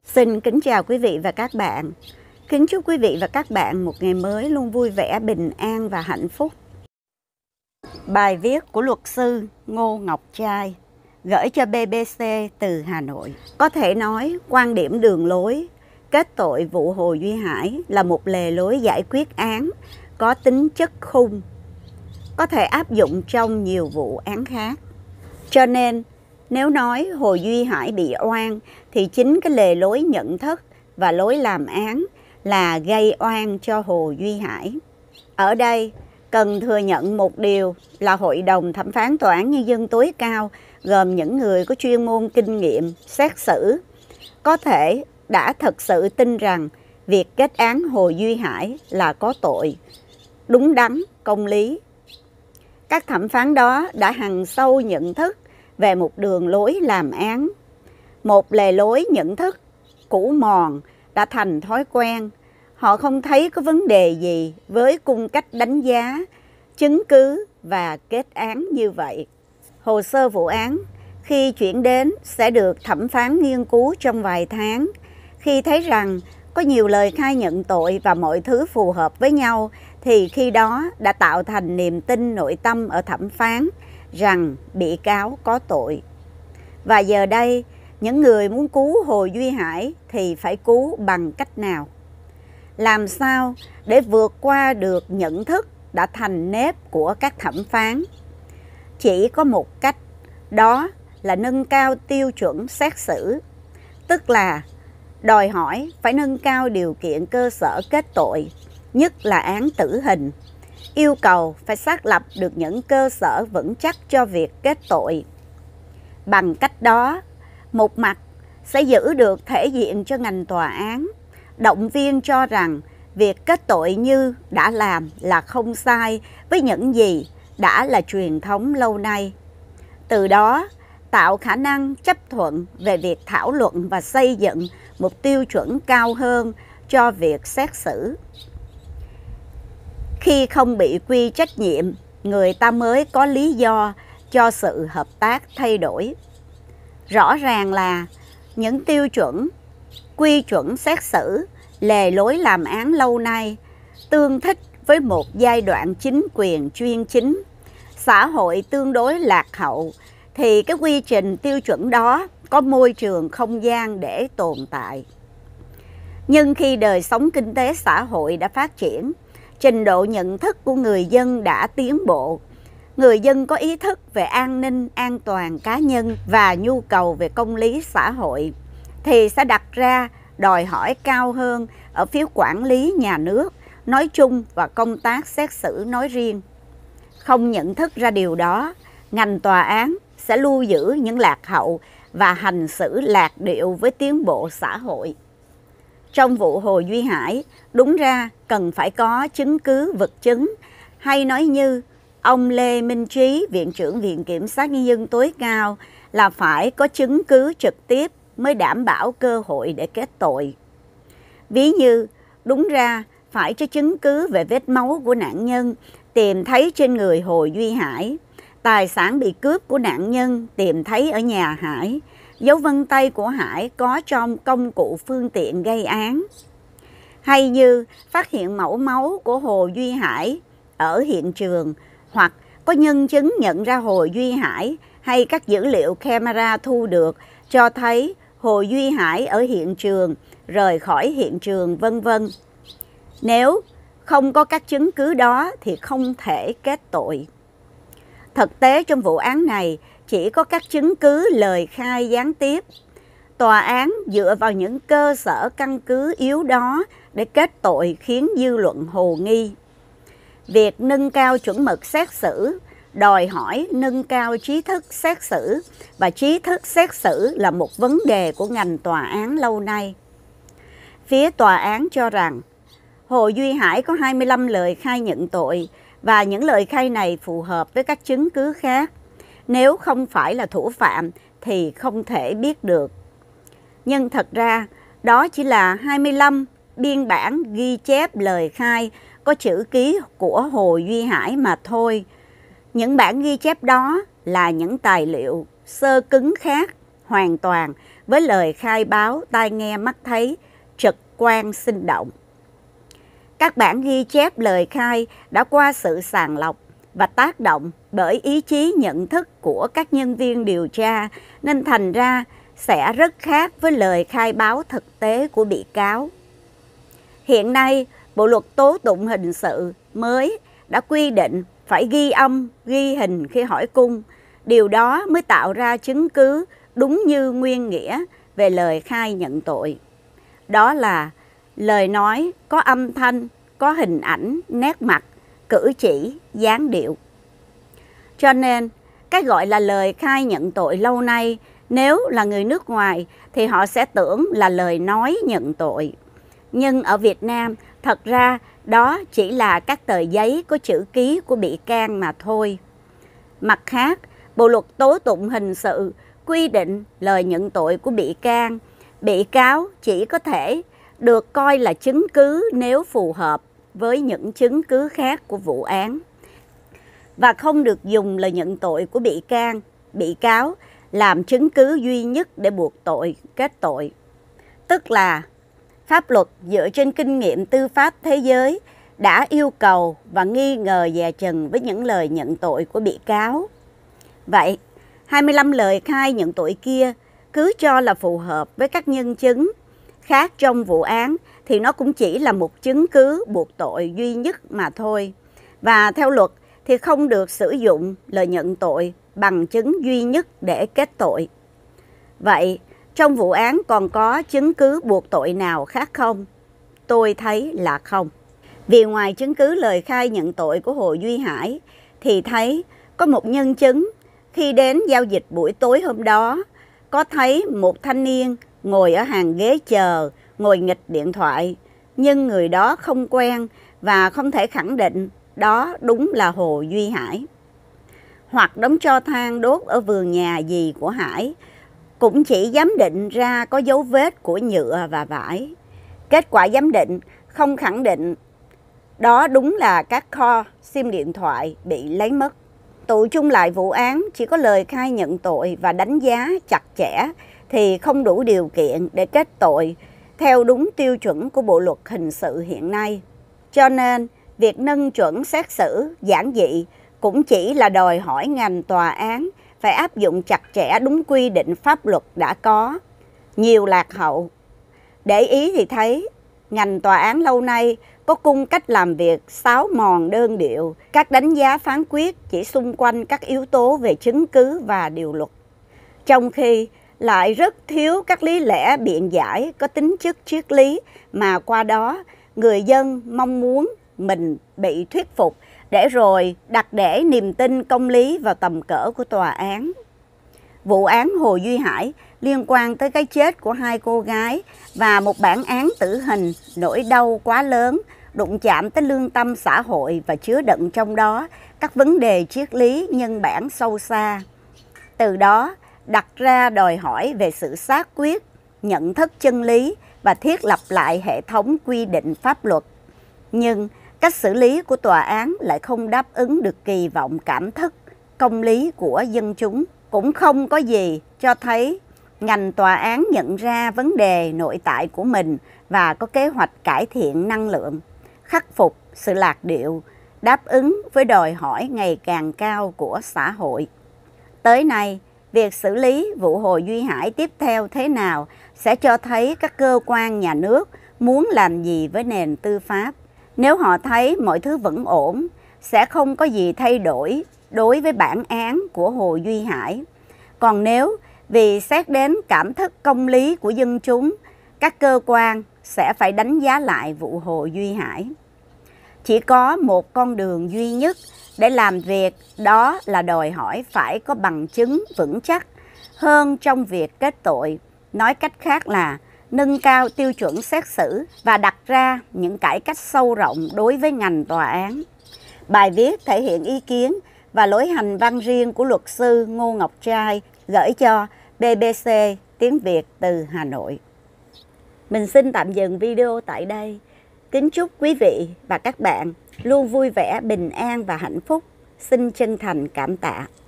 Xin kính chào quý vị và các bạn. Kính chúc quý vị và các bạn một ngày mới luôn vui vẻ, bình an và hạnh phúc. Bài viết của luật sư Ngô Ngọc Trai gửi cho BBC từ Hà Nội. Có thể nói quan điểm đường lối kết tội vụ Hồ Duy Hải là một lề lối giải quyết án có tính chất khung, có thể áp dụng trong nhiều vụ án khác. Cho nên nếu nói Hồ Duy Hải bị oan thì chính cái lề lối nhận thức và lối làm án là gây oan cho Hồ Duy Hải. Ở đây cần thừa nhận một điều là Hội đồng Thẩm phán Tòa án Nhân dân tối cao gồm những người có chuyên môn kinh nghiệm xét xử có thể đã thật sự tin rằng việc kết án Hồ Duy Hải là có tội, đúng đắn, công lý. Các thẩm phán đó đã hằn sâu nhận thức về một đường lối làm án, một lề lối nhận thức cũ mòn đã thành thói quen. Họ không thấy có vấn đề gì với cung cách đánh giá, chứng cứ và kết án như vậy. Hồ sơ vụ án khi chuyển đến sẽ được thẩm phán nghiên cứu trong vài tháng. Khi thấy rằng có nhiều lời khai nhận tội và mọi thứ phù hợp với nhau thì khi đó đã tạo thành niềm tin nội tâm ở thẩm phán rằng bị cáo có tội. Và giờ đây, những người muốn cứu Hồ Duy Hải thì phải cứu bằng cách nào? Làm sao để vượt qua được nhận thức đã thành nếp của các thẩm phán? Chỉ có một cách, đó là nâng cao tiêu chuẩn xét xử, tức là đòi hỏi phải nâng cao điều kiện cơ sở kết tội, nhất là án tử hình. Yêu cầu phải xác lập được những cơ sở vững chắc cho việc kết tội. Bằng cách đó, một mặt sẽ giữ được thể diện cho ngành tòa án, động viên cho rằng việc kết tội như đã làm là không sai với những gì đã là truyền thống lâu nay. Từ đó, tạo khả năng chấp thuận về việc thảo luận và xây dựng một tiêu chuẩn cao hơn cho việc xét xử. Khi không bị quy trách nhiệm, người ta mới có lý do cho sự hợp tác thay đổi. Rõ ràng là những tiêu chuẩn, quy chuẩn xét xử, lề lối làm án lâu nay tương thích với một giai đoạn chính quyền chuyên chính, xã hội tương đối lạc hậu, thì cái quy trình tiêu chuẩn đó có môi trường không gian để tồn tại. Nhưng khi đời sống kinh tế xã hội đã phát triển, trình độ nhận thức của người dân đã tiến bộ, người dân có ý thức về an ninh, an toàn cá nhân và nhu cầu về công lý xã hội, thì sẽ đặt ra đòi hỏi cao hơn ở phía quản lý nhà nước nói chung và công tác xét xử nói riêng. Không nhận thức ra điều đó, ngành tòa án sẽ lưu giữ những lạc hậu và hành xử lạc điệu với tiến bộ xã hội. Trong vụ Hồ Duy Hải, đúng ra cần phải có chứng cứ vật chứng, hay nói như ông Lê Minh Trí, Viện trưởng Viện Kiểm sát Nhân dân tối cao, là phải có chứng cứ trực tiếp mới đảm bảo cơ hội để kết tội. Ví như, đúng ra phải có chứng cứ về vết máu của nạn nhân tìm thấy trên người Hồ Duy Hải, tài sản bị cướp của nạn nhân tìm thấy ở nhà Hải, dấu vân tay của Hải có trong công cụ phương tiện gây án. Hay như phát hiện mẫu máu của Hồ Duy Hải ở hiện trường, hoặc có nhân chứng nhận ra Hồ Duy Hải, hay các dữ liệu camera thu được cho thấy Hồ Duy Hải ở hiện trường, rời khỏi hiện trường, vân vân. Nếu không có các chứng cứ đó thì không thể kết tội. Thực tế trong vụ án này chỉ có các chứng cứ lời khai gián tiếp. Tòa án dựa vào những cơ sở căn cứ yếu đó để kết tội khiến dư luận hồ nghi. Việc nâng cao chuẩn mực xét xử đòi hỏi nâng cao trí thức xét xử, và trí thức xét xử là một vấn đề của ngành tòa án lâu nay. Phía tòa án cho rằng Hồ Duy Hải có 25 lời khai nhận tội và những lời khai này phù hợp với các chứng cứ khác. Nếu không phải là thủ phạm thì không thể biết được. Nhưng thật ra đó chỉ là 25 biên bản ghi chép lời khai có chữ ký của Hồ Duy Hải mà thôi. Những bản ghi chép đó là những tài liệu sơ cứng khác hoàn toàn với lời khai báo tai nghe mắt thấy, trực quan sinh động. Các bản ghi chép lời khai đã qua sự sàng lọc và tác động bởi ý chí nhận thức của các nhân viên điều tra, nên thành ra sẽ rất khác với lời khai báo thực tế của bị cáo. Hiện nay, Bộ luật tố tụng hình sự mới đã quy định phải ghi âm, ghi hình khi hỏi cung. Điều đó mới tạo ra chứng cứ đúng như nguyên nghĩa về lời khai nhận tội. Đó là lời nói có âm thanh, có hình ảnh, nét mặt, cử chỉ, dáng điệu. Cho nên, cái gọi là lời khai nhận tội lâu nay, nếu là người nước ngoài thì họ sẽ tưởng là lời nói nhận tội. Nhưng ở Việt Nam, thật ra đó chỉ là các tờ giấy có chữ ký của bị can mà thôi. Mặt khác, Bộ luật tố tụng hình sự quy định lời nhận tội của bị cáo chỉ có thể được coi là chứng cứ nếu phù hợp với những chứng cứ khác của vụ án, và không được dùng lời nhận tội của bị cáo làm chứng cứ duy nhất để buộc tội, kết tội. Tức là pháp luật dựa trên kinh nghiệm tư pháp thế giới đã yêu cầu và nghi ngờ dè chừng với những lời nhận tội của bị cáo. Vậy, 25 lời khai nhận tội kia cứ cho là phù hợp với các nhân chứng khác trong vụ án thì nó cũng chỉ là một chứng cứ buộc tội duy nhất mà thôi. Và theo luật thì không được sử dụng lời nhận tội bằng chứng duy nhất để kết tội. Vậy, trong vụ án còn có chứng cứ buộc tội nào khác không? Tôi thấy là không. Vì ngoài chứng cứ lời khai nhận tội của Hồ Duy Hải thì thấy có một nhân chứng khi đến giao dịch buổi tối hôm đó có thấy một thanh niên ngồi ở hàng ghế chờ, ngồi nghịch điện thoại, nhưng người đó không quen và không thể khẳng định đó đúng là Hồ Duy Hải. Hoặc đống tro than đốt ở vườn nhà dì của Hải cũng chỉ giám định ra có dấu vết của nhựa và vải. Kết quả giám định không khẳng định đó đúng là các kho sim điện thoại bị lấy mất. Tụ chung lại vụ án chỉ có lời khai nhận tội và đánh giá chặt chẽ thì không đủ điều kiện để kết tội theo đúng tiêu chuẩn của Bộ luật hình sự hiện nay. Cho nên, việc nâng chuẩn xét xử giản dị cũng chỉ là đòi hỏi ngành tòa án phải áp dụng chặt chẽ đúng quy định pháp luật đã có. Nhiều lạc hậu. Để ý thì thấy, ngành tòa án lâu nay có cung cách làm việc xáo mòn đơn điệu, các đánh giá phán quyết chỉ xung quanh các yếu tố về chứng cứ và điều luật. Trong khi lại rất thiếu các lý lẽ biện giải có tính chất triết lý mà qua đó người dân mong muốn mình bị thuyết phục để rồi đặt để niềm tin công lý vào tầm cỡ của tòa án. Vụ án Hồ Duy Hải liên quan tới cái chết của 2 cô gái và một bản án tử hình nỗi đau quá lớn, đụng chạm tới lương tâm xã hội và chứa đựng trong đó các vấn đề triết lý nhân bản sâu xa. Từ đó đặt ra đòi hỏi về sự xác quyết, nhận thức chân lý và thiết lập lại hệ thống quy định pháp luật. Nhưng cách xử lý của tòa án lại không đáp ứng được kỳ vọng cảm thức, công lý của dân chúng. Cũng không có gì cho thấy ngành tòa án nhận ra vấn đề nội tại của mình và có kế hoạch cải thiện năng lượng, khắc phục sự lạc điệu, đáp ứng với đòi hỏi ngày càng cao của xã hội. Tới nay, việc xử lý vụ Hồ Duy Hải tiếp theo thế nào sẽ cho thấy các cơ quan nhà nước muốn làm gì với nền tư pháp. Nếu họ thấy mọi thứ vẫn ổn, sẽ không có gì thay đổi đối với bản án của Hồ Duy Hải. Còn nếu vì xét đến cảm thức công lý của dân chúng, các cơ quan sẽ phải đánh giá lại vụ Hồ Duy Hải. Chỉ có một con đường duy nhất để làm việc, đó là đòi hỏi phải có bằng chứng vững chắc hơn trong việc kết tội. Nói cách khác là nâng cao tiêu chuẩn xét xử và đặt ra những cải cách sâu rộng đối với ngành tòa án. Bài viết thể hiện ý kiến và lối hành văn riêng của luật sư Ngô Ngọc Trai gửi cho BBC Tiếng Việt từ Hà Nội. Mình xin tạm dừng video tại đây. Kính chúc quý vị và các bạn luôn vui vẻ, bình an và hạnh phúc. Xin chân thành cảm tạ.